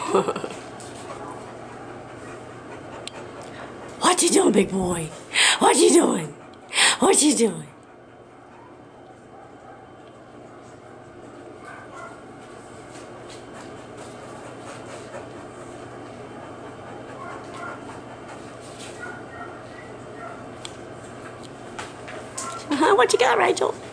What you doing, big boy? What you doing? What you doing? What you got, Rachel?